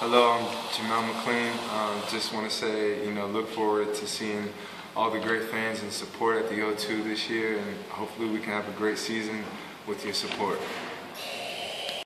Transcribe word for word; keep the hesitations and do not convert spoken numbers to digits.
Hello, I'm Jamel McLean. Um, just want to say, you know, look forward to seeing all the great fans and support at the O two this year, and hopefully we can have a great season with your support.